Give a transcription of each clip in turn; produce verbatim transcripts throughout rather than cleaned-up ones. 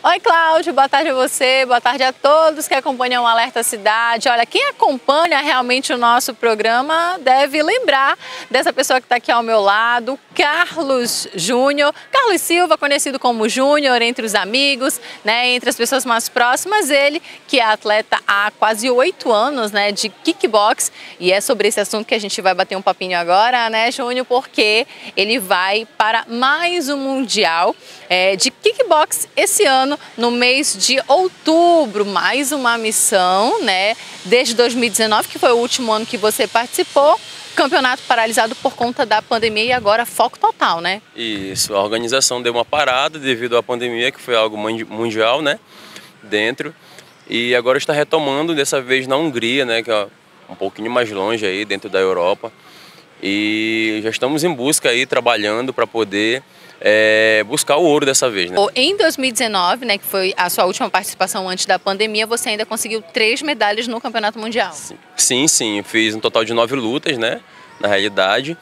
Oi, Cláudio, boa tarde a você, boa tarde a todos que acompanham o Alerta Cidade. Olha, quem acompanha realmente o nosso programa deve lembrar dessa pessoa que está aqui ao meu lado, Carlos Júnior. Carlos Silva, conhecido como Júnior entre os amigos, né, entre as pessoas mais próximas, ele que é atleta há quase oito anos, né, de kickbox. E é sobre esse assunto que a gente vai bater um papinho agora, né, Júnior, porque ele vai para mais um Mundial é, de kickbox esse ano, no mês de outubro. Mais uma missão, né, desde dois mil e dezenove, que foi o último ano que você participou. Campeonato paralisado por conta da pandemia e agora foco total, né? Isso, a organização deu uma parada devido à pandemia, que foi algo mundial, né, dentro. E agora está retomando, dessa vez na Hungria, né, que é um pouquinho mais longe aí, dentro da Europa. E já estamos em busca aí, trabalhando para poder é, buscar o ouro dessa vez, né? Em dois mil e dezenove, né, que foi a sua última participação antes da pandemia, você ainda conseguiu três medalhas no Campeonato Mundial. Sim, sim, sim. Fiz um total de nove lutas, né, na realidade.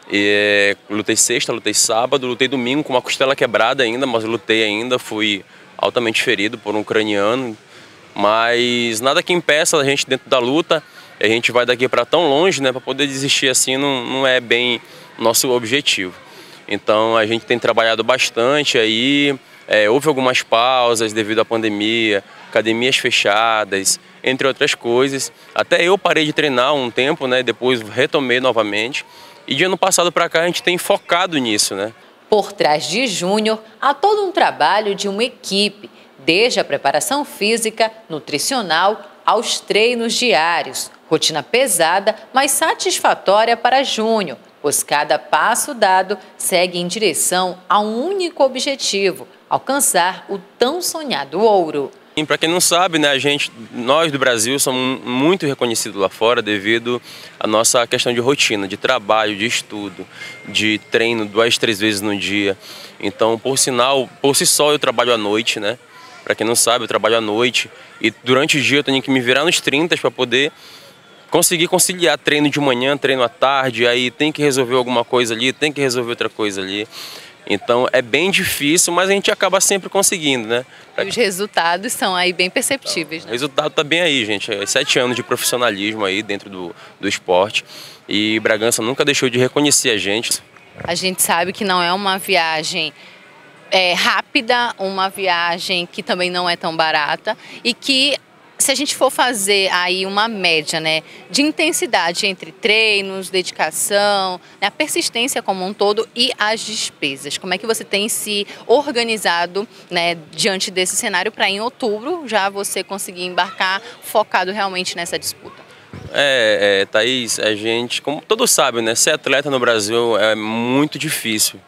E, é, lutei sexta, lutei sábado, lutei domingo com uma costela quebrada ainda, mas lutei ainda, fui altamente ferido por um ucraniano. Mas nada que impeça a gente dentro da luta. A gente vai daqui para tão longe, né, para poder desistir assim não, não é bem nosso objetivo. Então a gente tem trabalhado bastante aí, é, houve algumas pausas devido à pandemia, academias fechadas, entre outras coisas. Até eu parei de treinar um tempo, né, depois retomei novamente. E de ano passado para cá a gente tem focado nisso, né. Por trás de Júnior há todo um trabalho de uma equipe, desde a preparação física, nutricional, aos treinos diários. Rotina pesada, mas satisfatória para Júnior, pois cada passo dado segue em direção a um único objetivo: alcançar o tão sonhado ouro. Para quem não sabe, né, a gente, nós do Brasil somos muito reconhecidos lá fora devido à nossa questão de rotina, de trabalho, de estudo, de treino duas, três vezes no dia. Então, por sinal, por si só eu trabalho à noite, né? Para quem não sabe, eu trabalho à noite e durante o dia eu tenho que me virar nos trinta para poder conseguir conciliar treino de manhã, treino à tarde, aí tem que resolver alguma coisa ali, tem que resolver outra coisa ali. Então é bem difícil, mas a gente acaba sempre conseguindo, né? E os resultados são aí bem perceptíveis, né? O resultado tá bem aí, gente. É sete anos de profissionalismo aí dentro do, do esporte. E Bragança nunca deixou de reconhecer a gente. A gente sabe que não é uma viagem é, rápida, uma viagem que também não é tão barata e que, se a gente for fazer aí uma média, né, de intensidade entre treinos, dedicação, né, a persistência como um todo e as despesas, como é que você tem se organizado, né, diante desse cenário para em outubro já você conseguir embarcar focado realmente nessa disputa? É, é, Thaís, a gente, como todos sabem, né, ser atleta no Brasil é muito difícil.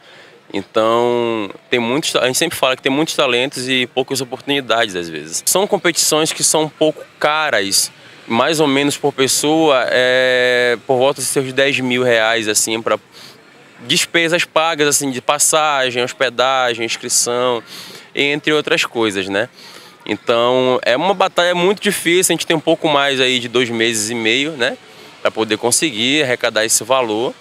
Então, tem muitos, a gente sempre fala que tem muitos talentos e poucas oportunidades às vezes. São competições que são um pouco caras, mais ou menos por pessoa, é, por volta de seus dez mil reais, assim, para despesas pagas, assim, de passagem, hospedagem, inscrição, entre outras coisas, né? Então, é uma batalha muito difícil, a gente tem um pouco mais aí de dois meses e meio, né? Para poder conseguir arrecadar esse valor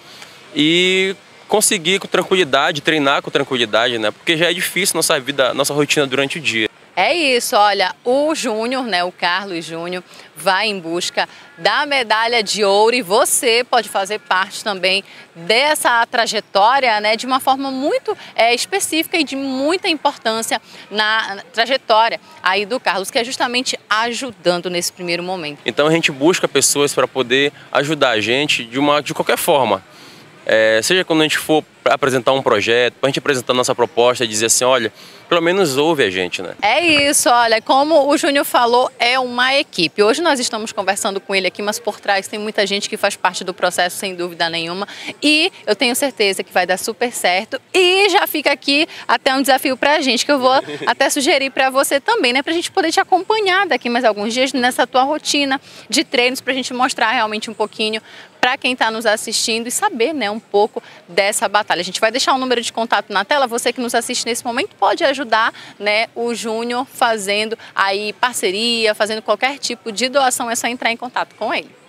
e conseguir com tranquilidade, treinar com tranquilidade, né? Porque já é difícil nossa vida, nossa rotina durante o dia. É isso, olha, o Júnior, né, o Carlos Júnior, vai em busca da medalha de ouro e você pode fazer parte também dessa trajetória, né, de uma forma muito é, específica e de muita importância na, na trajetória aí do Carlos, que é justamente ajudando nesse primeiro momento. Então a gente busca pessoas para poder ajudar a gente de, uma, de qualquer forma. É, seja quando a gente for apresentar um projeto, para a gente apresentar a nossa proposta e dizer assim, olha, pelo menos ouve a gente, né? É isso, olha, como o Júnior falou, é uma equipe. Hoje nós estamos conversando com ele aqui, mas por trás tem muita gente que faz parte do processo, sem dúvida nenhuma. E eu tenho certeza que vai dar super certo. E já fica aqui até um desafio pra gente, que eu vou até sugerir pra você também, né? Pra gente poder te acompanhar daqui mais alguns dias nessa tua rotina de treinos, pra gente mostrar realmente um pouquinho para quem está nos assistindo e saber, né, um pouco dessa batalha. A gente vai deixar um número de contato na tela, você que nos assiste nesse momento pode ajudar, né, o Júnior fazendo aí parceria, fazendo qualquer tipo de doação, é só entrar em contato com ele.